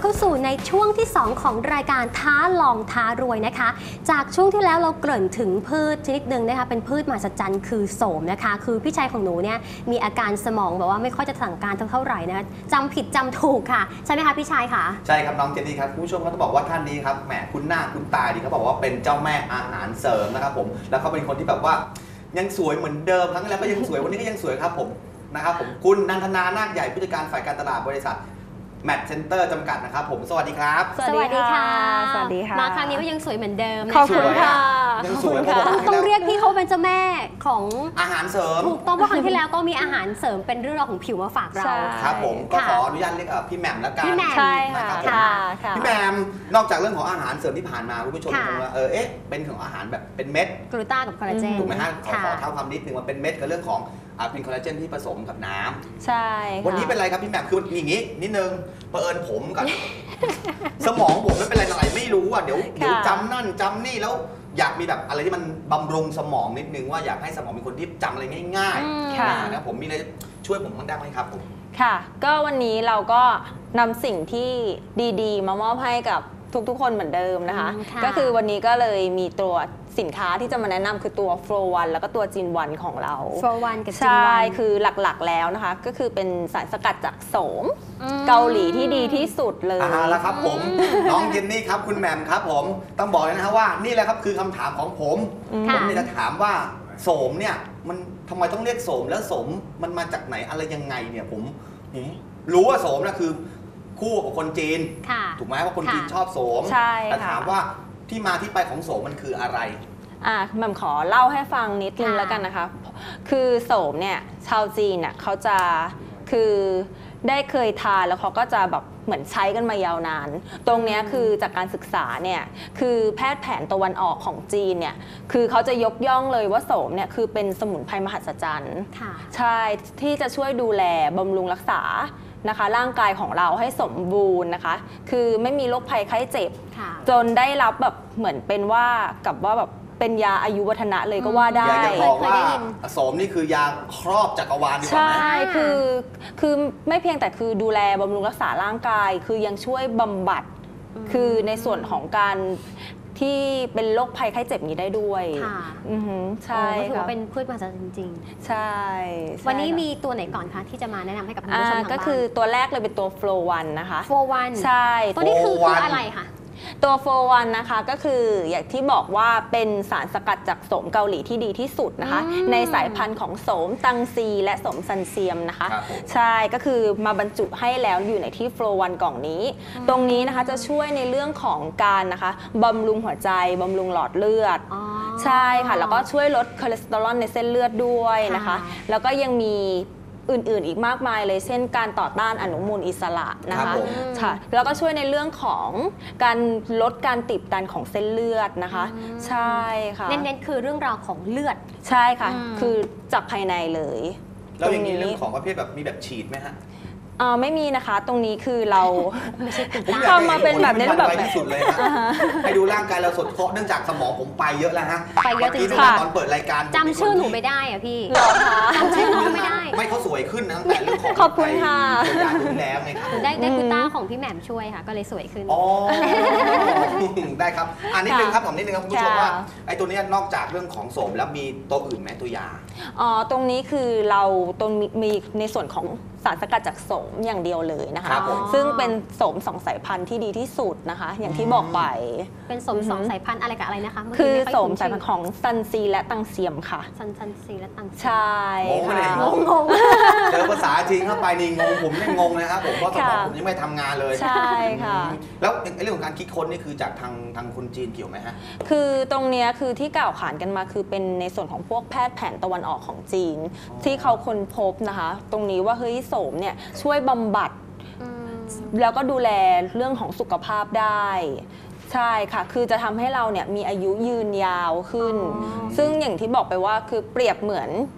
เข้าสู่ในช่วงที่ 2 ของรายการท้าลองท้ารวยนะคะจากช่วงที่แล้วเราเกริ่นถึงพืชชนิดหนึ่งนะคะเป็นพืชมหัศจรรย์คือโสมนะคะคือพี่ชายของหนูเนี่ยมีอาการสมองแบบว่าไม่ค่อยจะสั่งการเท่าไหร่นะคะจำผิดจำถูกค่ะใช่ไหมคะพี่ชายคะใช่ครับน้องเจนนี่ครับผู้ชมก็ต้องบอกว่าท่านนี้ครับแหมคุณหน้าคุณตาดีเขาบอกว่าเป็นเจ้าแม่อาหารเสริมนะครับผมแล้วเขาเป็นคนที่แบบว่ายังสวยเหมือนเดิมครั้งที่แล้วก็ยังสวยวันนี้ก็ยังสวยครับผมนะครับผมคุณนันทนานาคใหญ่ผู้จัดการฝ่ายการตลาดบริษัทแมทเซ็นเตอร์จำกัดนะครับผมสวัสดีครับสวัสดีค่ะสวัสดีค่ะมาครั้งนี้ก็ยังสวยเหมือนเดิมขอบคุณค่ะยังสวยต้องเรียกพี่เขาเป็นเจ้าแม่ของอาหารเสริมถูกต้องเพราะครั้งที่แล้วก็มีอาหารเสริมเป็นเรื่องราวของผิวมาฝากเราครับผมก็ขออนุญาตเรียกพี่แหม่มแล้วกันพี่แหม่มใช่ค่ะพี่แหม่มนอกจากเรื่องของอาหารเสริมที่ผ่านมาคุณผู้ชมคงว่าเป็นของอาหารแบบเป็นเม็ดกลูต้ากับคอลลาเจนถูกไหมฮะขอเท้าความนิดนึงว่าเป็นเม็ดกับเรื่องของเป็นคอลลาเจนที่ผสมกับน้ำใช่วันนี้เป็นไรครับพี่แหม่มคืออย่างนี้นิดนึงเผอิญผมกับ สมองผมไม่เป็นไรอะไรไม่รู้อ่ะเดี๋ยวจำนั่นจำนี่แล้วอยากมีแบบอะไรที่มันบำรุงสมองนิดนึงว่าอยากให้สมองเป็นคนที่จำอะไรง่ายๆนะผมมีอะไรช่วยผมบ้างได้ไหมครับผมค่ะก็วันนี้เราก็นำสิ่งที่ดีๆมามอบให้กับทุกๆคนเหมือนเดิมนะคะก็คือวันนี้ก็เลยมีตัวสินค้าที่จะมาแนะนำคือตัว Flow One แล้วก็ตัว Gin One ของเรา Flow One กับ Gin One ใช่คือหลักๆแล้วนะคะก็คือเป็นสารสกัดจากโสมเกาหลีที่ดีที่สุดเลยแล้วครับผมน้องเจนนี่ครับคุณแหม่มครับผมต้องบอกเลยนะฮะว่านี่แหละครับคือคำถามของผมจะถามว่าโสมเนี่ยมันทำไมต้องเรียกโสมแล้วโสมมันมาจากไหนอะไรยังไงเนี่ยผมรู้ว่าโสมนะคือคู่กับคนจีนถูกไหมว่าคนจีนชอบโสมแต่ถามว่าที่มาที่ไปของโสมมันคืออะไรแหม่มขอเล่าให้ฟังนิดนึงแล้วกันนะคะคือโสมเนี่ยชาวจีนเนี่ยเขาจะคือได้เคยทานแล้วเขาก็จะแบบเหมือนใช้กันมายาวนานตรงนี้คือจากการศึกษาเนี่ยคือแพทย์แผนตะวันออกของจีนเนี่ยคือเขาจะยกย่องเลยว่าโสมเนี่ยคือเป็นสมุนไพรมหัศจรรย์ใช่ที่จะช่วยดูแลบำรุงรักษานะคะร่างกายของเราให้สมบูรณ์นะคะคือไม่มีโรคภัยไข้เจ็บจนได้รับแบบเหมือนเป็นว่ากับว่าแบบเป็นยาอายุวัฒนะเลยก็ว่าได้อยากจะบอกว่าโสมนี่คือยาครอบจักรวาลดีกว่าไหมใช่คือไม่เพียงแต่คือดูแลบำรุงรักษาร่างกายคือยังช่วยบำบัดคือในส่วนของการที่เป็นโรคภัยไข้เจ็บนี้ได้ด้วยใช่ก็ถือว่าเป็นพืชมหัศจรรย์จริงๆใช่วันนี้มีตัวไหนก่อนคะที่จะมาแนะนำให้กับคุณผู้ชมทางบ้านก็คือตัวแรกเลยเป็นตัว Flow One นะคะ Flow One ใช่ตัวนี้คืออะไรคะตัวโฟวันนะคะก็คืออย่างที่บอกว่าเป็นสารสกัดจากโสมเกาหลีที่ดีที่สุดนะคะในสายพันธุ์ของโสมตังซีและโสมซันเซียมนะคะใช่ก็คือมาบรรจุให้แล้วอยู่ในที่โฟวันกล่องนี้ตรงนี้นะคะจะช่วยในเรื่องของการนะคะบำรุงหัวใจบำรุงหลอดเลือดใช่ค่ะแล้วก็ช่วยลดคอเลสเตอรอลในเส้นเลือดด้วยนะคะแล้วก็ยังมีอื่นๆอีกมากมายเลยเช่นการต่อต้านอนุมูลอิสระนะคะค่ะแล้วก็ช่วยในเรื่องของการลดการตีบตันของเส้นเลือดนะคะใช่ค่ะเน้นๆคือเรื่องราวของเลือดใช่ค่ะคือจากภายในเลยแล้วอย่างนี้เรื่องของประเภทแบบมีแบบฉีดไหมฮะไม่มีนะคะตรงนี้คือเราทำมาเป็นแบบนี้แบบที่สุดเลยนะให้ดูร่างกายเราสดเพราะเนื่องจากสมองผมไปเยอะแล้วฮะไปเยอะจริงตอนเปิดรายการจำชื่อหนูไม่ได้อะพี่จำชื่อน้องไม่ได้ไม่เขาสวยขึ้นนะแต่เรื่องของขอบคุณค่ะยาถึงแล้วไงครับได้กุต้าของพี่แหม่มช่วยค่ะก็เลยสวยขึ้นได้ครับนิดนึงครับผมนิดนึงครับคุณผู้ชมว่าไอ้ตัวนี้นอกจากเรื่องของโสมแล้วมีตัวอื่นไหมตัวยาตรงนี้คือเราตัวมีในส่วนของสารสกัดจากโสมอย่างเดียวเลยนะคะซึ่งเป็นโสม2สายพันธุ์ที่ดีที่สุดนะคะอย่างที่บอกไปเป็นโสม2สายพันธุ์อะไรกับอะไรนะคะคือโสมสายพันธุ์ของซันซีและตังเซียมค่ะซันซีและตังเซียมใช่งงเจอภาษาจริงเข้าไปนี่งงผมยังงงนะครับผมเพราะสมองผมยังไม่ทำงานเลยใช่ค่ะแล้วเรื่องของการคิดค้นนี่คือจากทางคนจีนเกี่ยวไหมฮะคือตรงนี้คือที่กล่าวขานกันมาคือเป็นในส่วนของพวกแพทย์แผนตะวันออกของจีนที่เขาค้นพบนะคะตรงนี้ว่าเฮ้ยโสมเนี่ยช่วยบำบัดแล้วก็ดูแลเรื่องของสุขภาพได้ใช่ค่ะคือจะทำให้เราเนี่ยมีอายุยืนยาวขึ้นซึ่งอย่างที่บอกไปว่าคือเปรียบเหมือน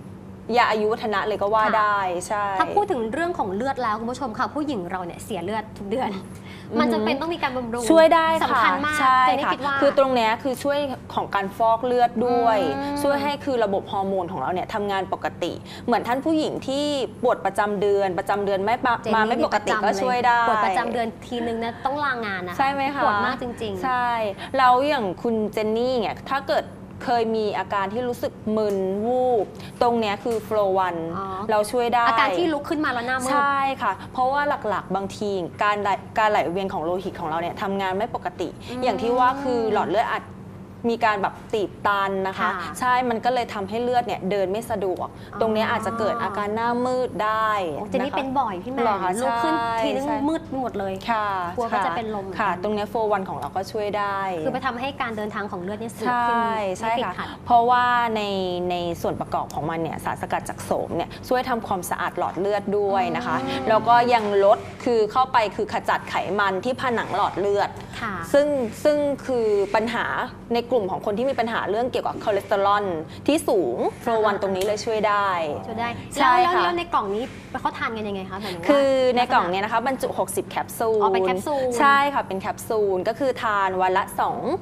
ยาอายุวัฒนะเลยก็ว่าได้ใช่ถ้าพูดถึงเรื่องของเลือดแล้วคุณผู้ชมค่ะผู้หญิงเราเนี่ยเสียเลือดทุกเดือน มันจำเป็นต้องมีการบำรุงช่วยได้ค่ะสำคัญมากใช่เจนนี่ค่ะคิดว่าคือตรงเนี้ยคือช่วยของการฟอกเลือดด้วยอืมช่วยให้คือระบบฮอร์โมนของเราเนี่ยทำงานปกติ เหมือนท่านผู้หญิงที่ปวดประจำเดือนไม่เจนมานี่ไม่ปกติประจำก็ช่วยได้ปวดประจำเดือนทีนึงนะต้องลางานนะใช่ไหมคะปวดมากจริงๆใช่แล้วอย่างคุณเจนนี่เนี่ยถ้าเกิดเคยมีอาการที่รู้สึกมึนวูบตรงเนี้ยคือโฟลวันอ๋อเราช่วยได้อาการที่ลุกขึ้นมาแล้วหน้ามืดใช่ค่ะ เพราะว่าหลักๆ บางทีการไหลเวียนของโลหิตของเราเนี่ยทำงานไม่ปกติ อย่างที่ว่าคือหลอดเลือดอาจมีการแบบตีบตันนะคะค่ะใช่มันก็เลยทำให้เลือดเนี่ยเดินไม่สะดวก ตรงเนี้ยอาจจะเกิดอาการหน้ามืดได้โอ้เจนนี่ะคะเป็นบ่อยพี่แม่หรอคะลุกขึ้นใช่ทีนึงใช่มืดหมดเลยค่ะกลัวว่าค่จะเป็นลมค่ะ ตรงเนี้โฟวันของเราก็ช่วยได้คือไปทำให้การเดินทางของเลือดเนี่ยสะดวใชกขึ้น่ใช่ไม่ติดค่ะขัดเพราะว่าในส่วนประกอบของมันเนี่ยสารสกัดจากโสมเนี่ยช่วยทำความสะอาดหลอดเลือดด้วยนะคะ แล้วก็ยังลดคือเข้าไปคือขจัดไขมันที่ผนังหลอดเลือดค่ะซึ่งคือปัญหาในกลุ่มของคนที่มีปัญหาเรื่องเกี่ยวกับคอเลสเตอรอลที่สูงโฟลวันตรงนี้เลยช่วยได้ช่วยได้ใช่แล้วค่ะแล้วในกล่องนี้เขาทานกันยังไงคะหมายถึงว่าคือในกล่องเนี้นะคะบรรจุ 60 แคปซูลอ๋อเป็นแคปซูลใช่ค่ะ เป็นแคปซูล ก็คือทานวันละ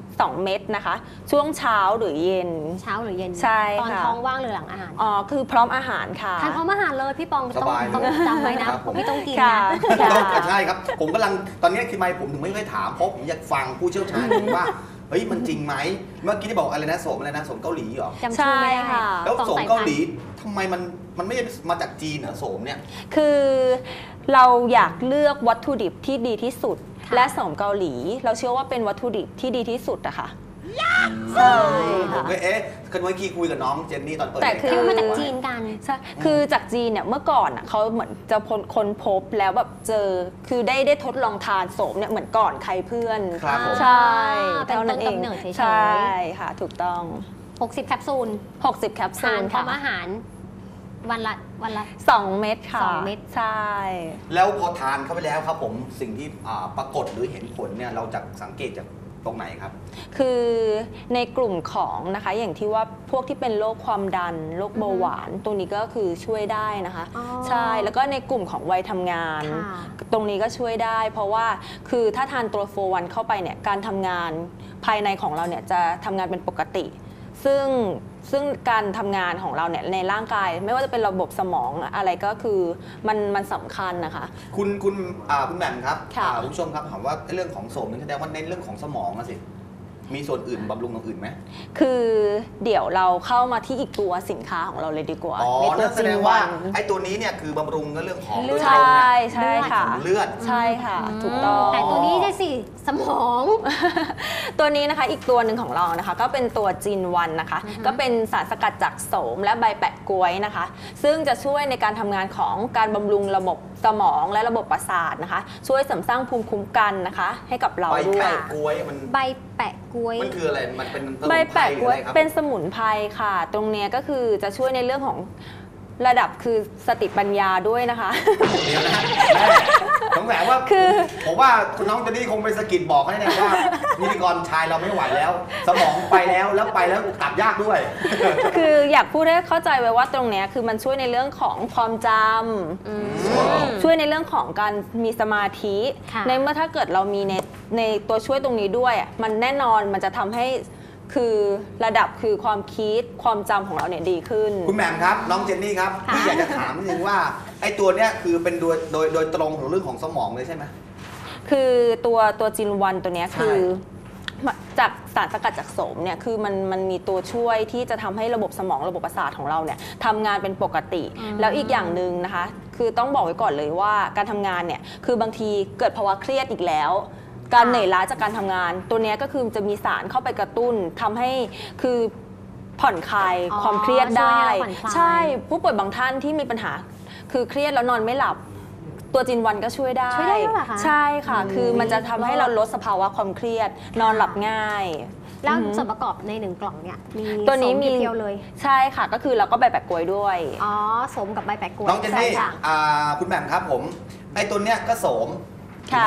2 เม็ดนะคะ ช่วงเช้าหรือเย็นเช้าหรือเย็นใช่ตอนค่ะท้องว่างหรือหลังอาหารอ๋อ คือพร้อมอาหารค่ะทานพร้อมอาหารเลยพี่ปองสบายเลยต้องจำไว้นะครับผมไม่ต้องกินค่ะนะค่ะใช่ครับ ผมกำลังตอนนี้คือไม่ผมถึงไม่ค่อยถามเพราะผมอยากฟังผู้เชี่ยวชาญว่าเฮ้ยมันจริงไหมเมื่อกี้ที่บอกอะไรนะโสมอะไรนะโสมเกาหลีเหรอจำชื่อไม่ได้ใช่ค่ะแล้วสองโสมสายเกาพันหลีธุ์ทำไมมันไม่ได้มาจากจีนเหรอโสมเนี่ยคือเราอยากเลือกวัตถุดิบที่ดีที่สุดค่ะและโสมเกาหลี เราเชื่อว่าเป็นวัตถุดิบที่ดีที่สุดอะค่ะใช่ผมก็กันเมื่อกี้คุยกับน้องเจนนี่ตอนเปิดแต่รายคืการคือมาจากจีนกันใช่คือจากจีนเนี่ยเมื่อก่อนอะเขาเหมือนจะค้นพบแล้วแบบเจอคือได้ทดลองทานโสมเนี่ยเหมือนก่อนใครเพื่อนครับผมใช่เป็นเท่านั้นเองต้นกำเนิดเฉยๆใช่ค่ะถูกต้อง 60 แคปซูล 60 แคปซูทานลพร้อค่ะมอาหารวันละ 2 เม็ดค่ะ 2 เม็ดใช่แล้วพอทานเข้าไปแล้วครับผมสิ่งที่ปรากฏหรือเห็นผลเนี่ยเราจะสังเกตจากตรงไหนครับคือในกลุ่มของนะคะอย่างที่ว่าพวกที่เป็นโรคความดันโรคเบาหวานตรงนี้ก็คือช่วยได้นะคะอ๋อใช่แล้วก็ในกลุ่มของวัยทำงานค่ะตรงนี้ก็ช่วยได้ เพราะว่าคือถ้าทานตัวโฟวันเข้าไปเนี่ยการทำงานภายในของเราเนี่ยจะทำงานเป็นปกติ ซึ่งการทำงานของเราเนี่ยในร่างกาย ไม่ว่าจะเป็นระบบสมองอะไรก็คือมันสำคัญนะคะคุณแหม่มครับค่ะคุณผู้ชมครับถามว่าเรื่องของโสมนี่แสดงว่าในเรื่องของสมองนะสิมีส่วนอื่นบำรุงตรงอื่นไหมคือเดี๋ยวเราเข้ามาที่อีกตัวสินค้าของเราเลยดีกว่าอ๋อในตัวนั่นแสจิดนงวัว่าน ไอ้ตัวนี้เนี่ยคือบำรุงในเรื่องของเลือดใช่ใช่เรื่องค่ะของเลือดใช่ค่ะ ถูกต้องแต่ตัวนี้ได้สิสมองตัวนี้นะคะอีกตัวหนึ่งของเรานะคะก็เป็นตัวจินวันนะคะ ก็เป็นสารสกัดจากโสมและใบแปะก๊วยนะคะ ซึ่งจะช่วยในการทำงานของการบำรุงระบบสมองและระบบประสาทนะคะ ช่วยเสริมสร้างภูมิคุ้มกันนะคะ ให้กับเราใบด้วยแปะกล้วยมันใบแปะกล้วยมันคืออะไรมันเป็นสมุนใบไพรแปะหรืก๊อวอะยไรครับเป็นสมุนไพรค่ะ ตรงเนี้ยก็คือจะช่วยในเรื่องของระดับคือสติปัญญาด้วยนะคะเดี๋ยวนะแม่ผมแหมว่าคือผมว่าคุณน้องเจนนี่คงไปสะกิดบอกให้แน่ว่าพิธีกรชายเราไม่ไหวแล้ว สมองไปแล้วไปแล้วกลับยากด้วยคืออยากพูดให้เข้าใจไว้ว่าตรงเนี้ยคือมันช่วยในเรื่องของความจำช่วยในเรื่องของการมีสมาธิค่ะในเมื่อถ้าเกิดเรามีในตัวช่วยตรงนี้ด้วยอะมันแน่นอนมันจะทำให้คือระดับคือความคิดความจำของเราเนี่ยดีขึ้นคุณแหม่มครับน้องเจนนี่ครับค่ะพี่อยากจะถามนิดนึงว่าไอ้ตัวเนี้ยคือเป็นโดยตรงของเรื่องของสมองเลยใช่ไหมคือตัวจินวันตัวเนี้ยใช่คือจากสารสกัดจากโสมเนี่ยคือมันมีตัวช่วยที่จะทำให้ระบบสมองระบบประสาทของเราเนี่ยทำงานเป็นปกติ แล้วอีกอย่างหนึ่งนะคะคือต้องบอกไว้ก่อนเลยว่าการทำงานเนี่ยคือบางทีเกิดภาวะเครียดอีกแล้ว การเหนื่อยล้าจากการทำงาน ตัวเนี้ยก็คือจะมีสารเข้าไปกระตุ้นทำให้คือผ่อนคลายอ๋อความเครียดได้ช่วยให้เราผ่อนคลายใช่ผู้ป่วยบางท่านที่มีปัญหาคือเครียดแล้วนอนไม่หลับ ตัวจินวันก็ช่วยได้ช่วยได้ด้วยเหรอคะใช่ค่ะ คือมันจะทำให้เราลดสภาวะความเครียด นอนหลับง่ายแล้วส่วนประกอบใน1 กล่องเนี่ยมีตัวนี้มีโสเพียวๆเลยใช่ค่ะ ก็คือเราก็ใบแปะกล้วยด้วยอ๋อสมกับใบแปะกล้วยน้องเจนนี่ใช่ค่ะคุณแหม่มครับผมไอ้ตัวเนี้ยก็โสมถูกค่ะไหมฮะ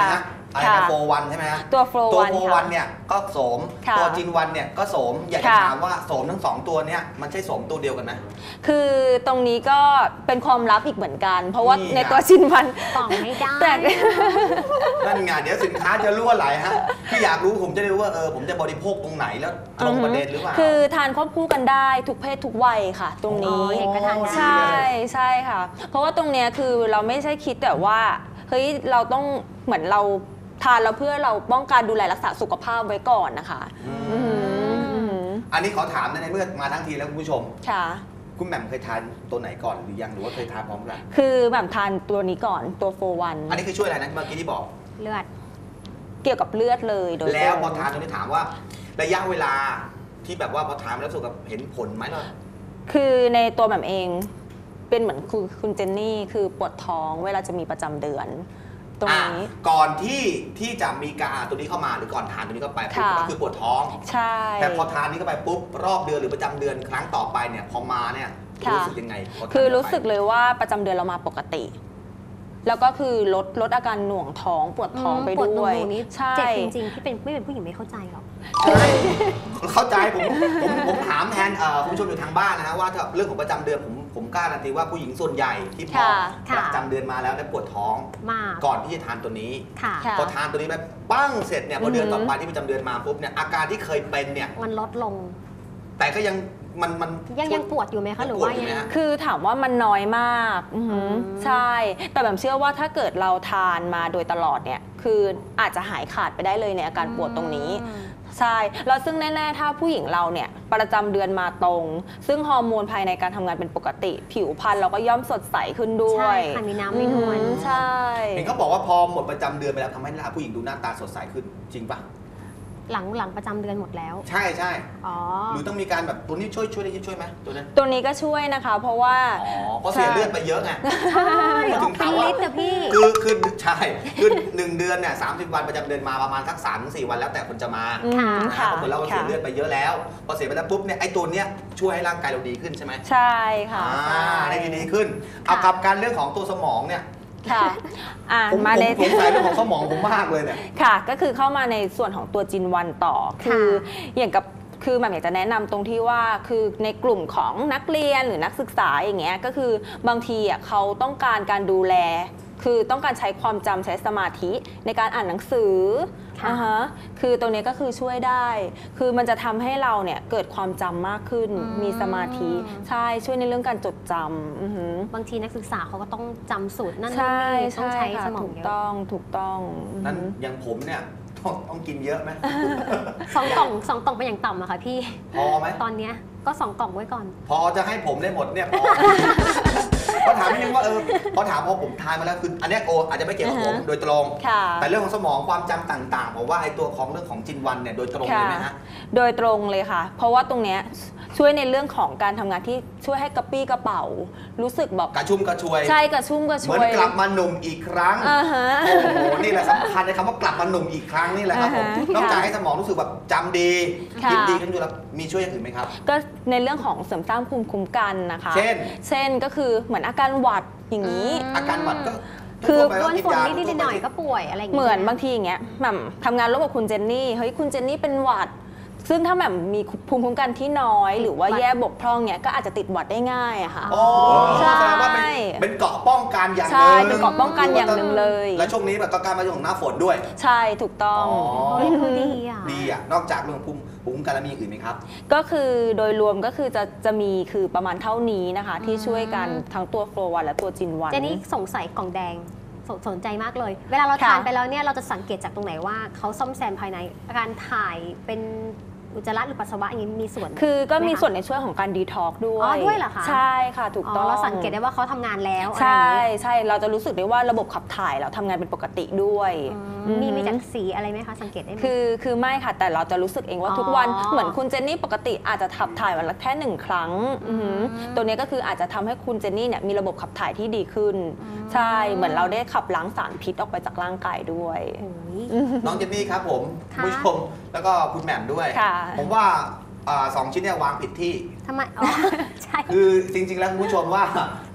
อะไรนะโฟวันใช่ไหมฮะตัวโฟตัววันโฟวันเนี่ยก็โสมค่ะตัวจินวันเนี่ยก็โสมอยากจะค่ะถามว่าโสมทั้งสองตัวเนี่ยมันใช่โสมตัวเดียวกันไหมคือตรงนี้ก็เป็นความลับอีกเหมือนกัน เพราะว่านี่ไงในตัวจินวันบอกไม่ได้แต่นั่นไงเดี๋ยวสินค้าจะรั่วไหลฮะที่อยากรู้ผมจะได้รู้ว่าผมจะบริโภคตรงไหนแล้วตรงประเด็นหรือเปล่าคือทานควบคู่กันได้ทุกเพศทุกวัยค่ะ ตรงนี้อ๋อเด็กก็ทานได้ใช่ใช่ค่ะ เพราะว่าตรงเนี้ยคือเราไม่ใช่คิดแต่ว่าเฮ้ยเราต้องเหมือนเราทานแล้วเพื่อเราป้องกันดูแลรักษาสุขภาพไว้ก่อนนะคะ อืมอันนี้ขอถามในเมื่อมาทั้งทีแล้วคุณผู้ชมค่ะคุณแหม่มเคยทานตัวไหนก่อนหรือยังหรือว่าเคยทานพร้อมกันคือแบบทานตัวนี้ก่อนตัวโฟวันอันนี้คือช่วยอะไรนะเมื่อกี้ที่บอกเลือดเกี่ยวกับเลือดเลยโดยตรงแล้วพอทานตัวนี้ถามว่าระยะเวลาที่แบบว่าพอทานแล้วรู้สึกแบบเห็นผลไหมล่ะคือในตัวแบบเองเป็นเหมือนคุณเจนนี่คือปวดท้องเวลาจะมีประจำเดือน ตรงนี้ก่อนที่จะมีการตัวนี้เข้ามาหรือก่อนทานตัวนี้เข้าไปปุ๊บค่ะก็คือปวดท้องใช่แต่พอทานนี้เข้าไปปุ๊บรอบเดือนหรือประจำเดือนครั้งต่อไปเนี่ยพอมาเนี่ยค่ะรู้สึกยังไงพทานคือรู้เข้าไปสึกเลยว่าประจำเดือนเรามาปกติ แล้วก็คือลดอาการหน่วงท้องปวดท้องไปปวดด้วยหนูนี่ใช่เจ็บจริงๆที่เป็นไม่เป็นผู้หญิงไม่เข้าใจหรอกใช่เข้าใจผมถามแทนคุณผู้ชมอยู่ทางบ้านนะฮะว่าถ้าเรื่องของประจำเดือนผมกล้าการันตีว่าผู้หญิงส่วนใหญ่ที่พอค่ะประจำเดือนมาแล้วได้ปวดท้องมากก่อนที่จะทานตัวนี้ค่ะค่ะพอทานตัวนี้ไปปั้งเสร็จเนี่ยพอเดือนอือหืต่ออไปที่ประจำเดือนมาปุ๊บเนี่ยอาการที่เคยเป็นเนี่ยมันลดลงแต่ก็ยังมันยังปวดอยู่ไหมคะหรือปวดว่าอยู่ยังไหมฮะคือถามว่ามันน้อยมากอือหืออืมใช่ แต่แบบเชื่อว่าถ้าเกิดเราทานมาโดยตลอดเนี่ยคืออาจจะหายขาดไปได้เลยในอาการปวดตรงนี้ ใช่ แล้วซึ่งแน่ๆ ถ้าผู้หญิงเราเนี่ยประจำเดือนมาตรง ซึ่งฮอร์โมนภายในการทำงานเป็นปกติ ผิวพรรณเราก็ย่อมสดใสขึ้นด้วใช่ยค่ะมีน้ำมีนวลใช่เห็นเขาบอกว่าพอหมดประจำเดือนไปแล้วทำให้หน้าผู้หญิงดูหน้าตาสดใสขึ้นจริงปะหลังประจำเดือนหมดแล้วใช่ใช่อ๋อหรือต้องมีการแบบตัวนี้ช่วยได้ช่วยไหมตัวนั้นตัวนี้ก็ช่วยนะคะ เพราะว่าอ๋อเพราะเสียเลือดไปเยอะไงใช่พูดอถึอกงเป็นถามว่าลิตรอะพี่คือใช่คือ1 เดือนเนี่ย30 วันประจำเดือนมาประมาณสัก3-4 วันแล้วแต่คนจะมาค่ะนะบางคนเราก็เสียเลือดไปเยอะแล้วพอเสียไปแล้วปุ๊บเนี่ยไอ้ตัวเนี้ยช่วยให้ร่างกายเราดีขึ้นใช่ไหมใช่ค่ะได้ดีขึ้นเอากับการเรื่องของตัวสมองเนี่ยค่ะผมมาในสงสัยเรื่องของสมองผมมากเลยเนี่ยค่ะ ก็คือเข้ามาในส่วนของตัวจินวันต่อ คืออย่างกับคือแหม่มอยากจะแนะนำตรงที่ว่าคือในกลุ่มของนักเรียนหรือนักศึกษาอย่างเงี้ยก็คือบางทีอ่ะเขาต้องการการดูแล คือต้องการใช้ความจำใช้สมาธิในการอ่านหนังสือค่ะอ่าฮะคือตรงนี้ก็คือช่วยได้ คือมันจะทำให้เราเนี่ยเกิดความจำมากขึ้น มีสมาธิใช่ช่วยในเรื่องการจดจำอือหือบางทีนักศึกษาเขาก็ต้องจำสูตรนั่นใช่นี่ต้องใช้ค่ะสมองถูกเยอะต้องถูกต้องนั้นอย่างผมเนี่ยต้องกินเยอะไหม 2 กล่องเป็นอย่างต่ำอะค่ะพี่พอไหมตอนเนี้ยก็2 กล่องไว้ก่อนพอจะให้ผมได้หมดเนี่ยพอ พอถามนิดนึงว่าพอถามพอผมทานมาแล้วคืออันเนี้ยอาจจะไม่เกี่ยวกับผมโดยตรงค่ะแต่เรื่องของสมองความจำต่างๆผมว่าไอ้ตัวของเรื่องของจินวันเนี่ยโดยตรงเลยไหมฮะโดยตรงเลยค่ะ เพราะว่าตรงเนี้ยช่วยในเรื่องของการทำงานที่ช่วยให้กระปี้กระเป๋า รู้สึกแบบกระชุ่มกระชวยใช่กระชุ่มกระชเหมือวน ยกลับมาหนุ่มอีกครั้งอ่าฮะโอ้โห นี่แหละสำคัญในคำว่ากลับมาหนุ่มอีกครั้งนี่แหละครับผมอ่าฮะนอกจากให้สมองรู้สึกแบบจำดีค่ะคิดดีขึ้นอยู่แล้วมีช่วยอย่างอื่นไหมครับก็ในเรื่องของเสริมสร้างภูมิคุ้มกันนะคะเช่นเช่นก็คือเหมือนอาการหวัดอย่างนี้อาการหวัดก็คือทั่วไปโดก็นกินฝนยานิดๆหน่อยๆก็ป่วยอะไรอย่างเหเงี้ยมือนบางทีอย่างเงี้ยแหม่มทำงานร่วมกับคุณเจนนี่เฮ้ยคุณเจนนี่เป็นหวัด ซึ่งถ้าแหม่มมีภูมิคุ้มกันที่น้อย หรือว่าแย่บกพร่องเนี้ยก็อาจจะติดหวัดได้ง่ายอะค่ะโอ้ใช่แสดงว่าเป็นเกราะป้องกันอย่างหใช่นึ่งเป็นเกราะป้องกันอย่างหนึ่งเลยและช่วงนี้แบบก็การมาช่วงของหน้าฝนด้วยใช่ถูกต้องเฮ้ยคือดีอ่ะดีอ่ะนอกจากเรื่องภูมิคุ้มกันแล้วมีอย่างอื่นไหมครับก็คือโดยรวมก็คือจะมีคือประมาณเท่านี้นะคะ ที่ช่วยกันทั้งตัวโฟลวันและตัวจินวันเจนี่สงสัยกล่องแดงสนใจมากเลย เวลาเราค่ะทานไปแล้วเนี่ยเราจะสังเกตจากตรงไหนว่าเขาซ่อมแซมภายในการถ่ายเป็นอุจจาระหรือปัสสาวะอย่างนี้มีส่วนคือก็มีไหคะส่วนในช่วยของการดีท็อกด้วอ๋ยอด้วยเหรอคะใช่ค่ะถูกอ๋ต้อองเราสังเกตได้ว่าเขาทำงานแล้วอะไรอใช่ย่างนี้ใช่เราจะรู้สึกได้ว่าระบบขับถ่ายเราทำงานเป็นปกติด้วยมีจากสีอะไรไหมคะสังเกตได้ไหมคือไม่ค่ะแต่เราจะรู้สึกเองว่าอ๋อทุกวันเหมือนคุณเจนนี่ปกติอาจจะขับถ่ายวันละแค่1 ครั้งอือหือตัวนี้ก็คืออาจจะทำให้คุณเจนนี่เนี่ยมีระบบขับถ่ายที่ดีขึ้น ใช่เหมือนเราได้ขับล้างสารพิษออกไปจากร่างกายด้วยโอ้ยน้องเจนนี่ครับผมค่ะผู้ชมแล้วก็คุณแหม่มด้วยค่ะผมว่า2 ชิ้นเนี่ยวางผิดที่ทำไมอ๋อ ใช่คือจริงๆแล้วคุณผู้ชมว่า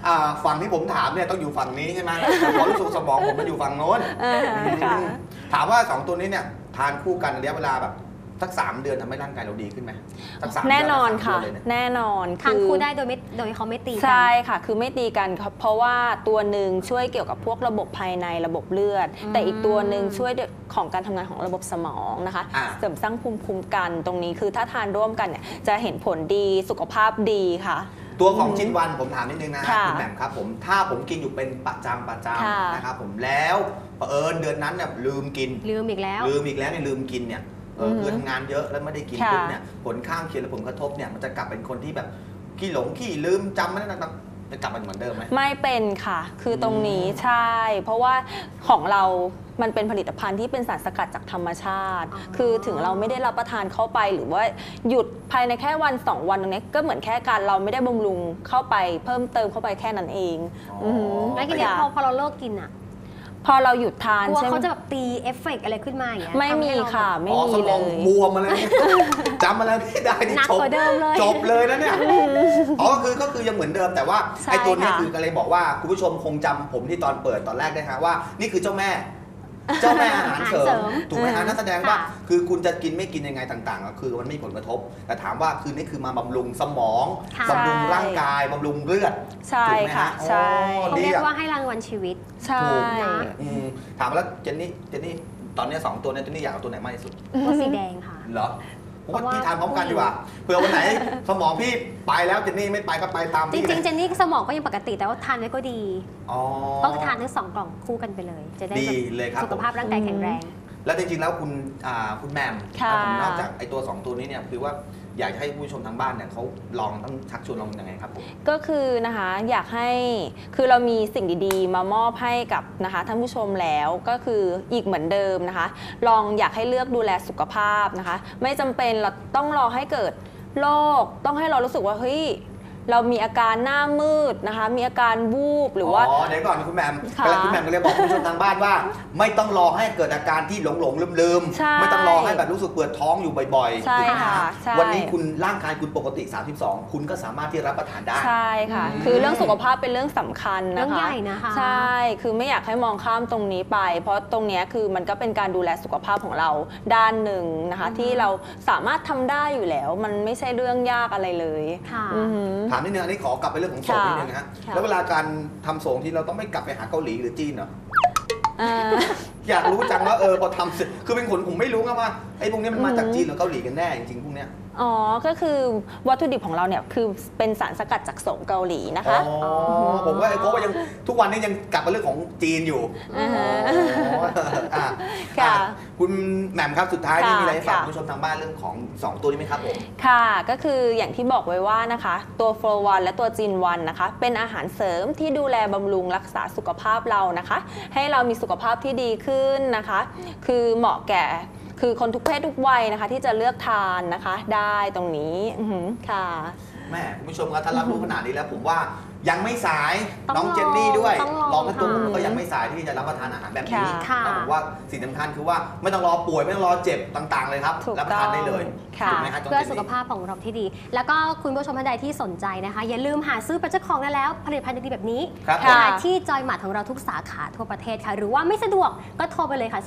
ฝั่งที่ผมถามเนี่ยต้องอยู่ฝั่งนี้ใช่ไหมแต่พอรู้สึกสมองผมมันอยู่ฝั่งโน้นค่ะถามว่า2ตัวนี้เนี่ยทานคู่กันระยะเวลาแบบสัก3 เดือนทำให้ร่างกายเราดีขึ้นไหมสัก3 แน่นอนเดืค่ะ 3 เดืเลยเยแน่นอนทานคู่ได้โดยเขาไม่ตีกันใช่ค่ะ คือไม่ตีกันครับเพราะว่าตัวหนึ่งช่วยเกี่ยวกับพวกระบบภายในระบบเลือด แต่อีกตัวหนึ่งช่วยของการทำงานของระบบสมองนะคะ เสริมสร้างภูมิคุ้มกันตรงนี้คือถ้าทานร่วมกันเนี่ยจะเห็นผลดีสุขภาพดีค่ะตัวของจินวันผมถามนิดนึงนะค่ะคุณแหม่มครับผมถ้าผมกินอยู่เป็นประจำนะครับผมแล้วเผอิญเดือนนั้นเนี่ยลืมกินลืมอีกแล้วเนี่ยลืมกินเนี่ยคือทำงานเยอะแล้วไม่ได้กินค่ะปุ๊บเนี่ยผลข้างเคียงและผลกระทบเนี่ยมันจะกลับเป็นคนที่แบบขี้หลงขี้ลืมจำไม่ได้ต่างๆจะกลับมาเหมือนเดิมไหมไม่เป็นค่ะ คือตรงนี้ใช่ เพราะว่าของเรามันเป็นผลิตภัณฑ์ที่เป็นสารสกัดจากธรรมชาติ คือถึงเราไม่ได้รับประทานเข้าไปหรือว่าหยุดภายในแค่วัน2 วันตรงนี้ก็เหมือนแค่การเราไม่ได้บำรุงเข้าไปเพิ่มเติมเข้าไปแค่นั้นเองอ๋ออือหือแล้วทีนี้พอเราเลิกกินอ่ะพอเราหยุดทานกลัวใช่ไหมเขาจะแบบตีเอฟเฟกต์อะไรขึ้นมาอย่างเงี้ยไม่ทำมีให้เราค่ะ ไม่อ๋อมีสมเลองยบวมอะไรเนี่ยจำอะไรไม่ได้นี่หนักกว่าเดิมเลยจบเลยนะเนี่ยอ๋อก็คือยังเหมือนเดิมแต่ว่าใช่ไอ้ตัวนี้ค่ะคือก็เลยบอกว่าคุณผู้ชมคงจำผมที่ตอนเปิดตอนแรกได้ฮะว่านี่คือเจ้าแม่อาหารเสริอาหารเสริมมถูกไหมฮะนั่นแสดงว่าค่ะคือคุณจะกินไม่กินยังไงต่างๆก็คือมันไม่มีผลกระทบ แต่ถามว่าคือนี่คือมาบำรุงสมองค่ะบำรุงร่างกายบำรุงเลือดใช่ถูกไหมค่ะฮะใช่อ๋อเขาดีเรียกอะว่าให้รางวัลชีวิตใช่ถูกนะถามแล้วเจนนี่ตอนนี้2 ตัวเนี่ยเจนนี่อยากเอาตัวไหนมากที่สุดตัวสีแดงค่ะเหรอผมว่าเพราะว่าพี่ทานพร้อมกันดีกว่าเผื่อวันไหนสมองพี่ไปแล้วเจนนี่ไม่ไปก็ไปตามจพี่ริงๆเจนนี่สมองก็ยังปกติแต่ว่าทานไว้ก็ดีอ๋อต้องทานทั้ง2 กล่องคู่กันไปเลย จะได้ดีแบบเลยครับสุขภาพร่างกายแข็งแรงแล้วจริงๆแล้วคุณแหม่มค่ะผมนอกจากไอ้ตัว 2 ตัวนี้เนี่ยคือว่าอยากจะให้ผู้ชมทางบ้านเนี่ยเขาลองต้องชักชวนลองยังไงครับผมก็คือนะคะอยากให้คือเรามีสิ่งดีๆ มามอบให้กับนะคะท่านผู้ชมแล้วก็คืออีกเหมือนเดิมนะคะ ลองอยากให้เลือกดูแลสุขภาพนะคะ ไม่จำเป็นเราต้องรอให้เกิดโรคต้องให้เรารู้สึกว่าเฮ้ยเรามีอาการหน้ามืดนะคะ มีอาการวูบหรือว่าเดี๋ยวก่อนคุณแหม่มค่ะกำลังคุณแหม่มก็เลยบอกคุณผู้ชมทางบ้านว่า ไม่ต้องรอให้เกิดอาการที่หลงลืมใช่ไม่ต้องรอให้แบบรู้สึกปวดท้องอยู่บ่อยๆใช่ถูกไหมค่ะฮะใช่วันนี้คุณร่างกายคุณปกติ 32 คุณก็สามารถที่รับประทานได้ใช่ค่ะ คือเรื่องสุขภาพเป็นเรื่องสำคัญนะคะเรื่องใหญ่นะคะใช่ คือไม่อยากให้มองข้ามตรงนี้ไป เพราะตรงเนี้ยคือมันก็เป็นการดูแลสุขภาพของเราด้านหนึ่งนะคะ ที่เราสามารถทำได้อยู่แล้ว มันไม่ใช่เรื่องยากอะไรเลยค่ะอือหือถามนิดนึงอันนี้ขอกลับไปเรื่องของโสมนิดนึงนะฮะค่ะแล้วเวลาการทำโสมที่เราต้องไม่กลับไปหาเกาหลีหรือจีนเหรออ่าอยากรู้จังว่าพอทำเสร็จคือเป็นคนผมไม่รู้ไงว่าไอ้พวกนี้มันมาจากจีนหรือเกาหลีกันแน่จริงๆพวกเนี้ยอ๋อ ก็คือวัตถุดิบของเราเนี่ยคือเป็นสารสกัดจากโสมเกาหลีนะคะอ๋อผมว่าไอ้โค้ชยังทุกวันนี้ยังกลับมาเรื่องของจีนอยู่อ่าฮะอ่ะค่ะคุณแหม่มครับสุดท้ายนี่ค่ะมีอะไรให้ฝากค่ะคุณผู้ชมทางบ้านเรื่องของ 2 ตัวนี้ไหมครับผมค่ะก็คืออย่างที่บอกไว้ว่านะคะ ตัวโฟร์วันและตัวจีนวันนะคะ เป็นอาหารเสริมที่ดูแลบำรุงรักษาสุขภาพเรานะคะ ให้เรามีสุขภาพที่ดีขึ้นนะคะ คือเหมาะแก่คือคนทุกเพศทุกวัยนะคะ ที่จะเลือกทานนะคะ ได้ตรงนี้อือหือค่ะแม่คุณผู้ชมครับถ้ารับรู้ขนาดนี้แล้วผมว่ายังไม่สายต้องน้องเจนนี่ด้วยต้องลองกันตัวลองผมก็ยังไม่สายที่จะรับประทานอาหารแบบนี้ค่ะแล้วผมว่าสิ่งสำคัญคือว่าไม่ต้องรอป่วยไม่ต้องรอเจ็บต่างๆเลยครับถูกรับประทานได้เลยค่ะถูกไหมครับน้องเพื่อจนนี่สุขภาพของเราที่ดี แล้วก็คุณผู้ชมท่านใดที่สนใจนะคะ อย่าลืมหาซื้อเป็นเจ้าของได้แล้วผลิตภัณฑ์ดีๆแบบนี้ครับค่ะหาที่จอยหมัดของเราทุกสาขาทั่วประเทศค่ะ หรือว่าไม่สะดวกก็โทรไปเลยค่ะ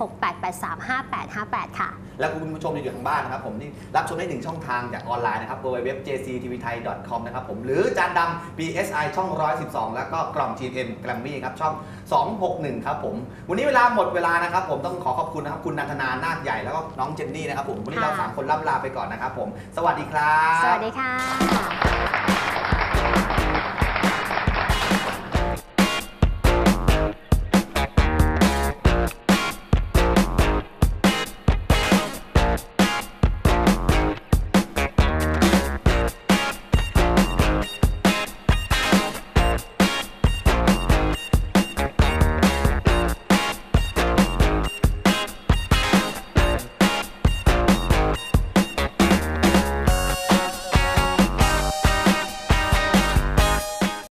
0868835858 ค่ะแล้วคุณผู้ชมที่อยู่ทางบ้านนะครับผมนี่รับชมได้1ช่องทางจากออนไลน์นะครับ www.jctvthai.com นะครับผมหรือจานดำ PSI ช่อง 112 แล้วก็กล่อง GM Grammy ครับช่อง 261 ครับผมวันนี้เวลาหมดเวลานะครับผมต้องขอขอบคุณนะครับคุณนันทนานาคใหญ่แล้วก็น้องเจนนี่นะครับผมวันนี้เราค่ะ 3 คนล่ำลาไปก่อนนะครับผมสวัสดีครับสวัสดีค่ะ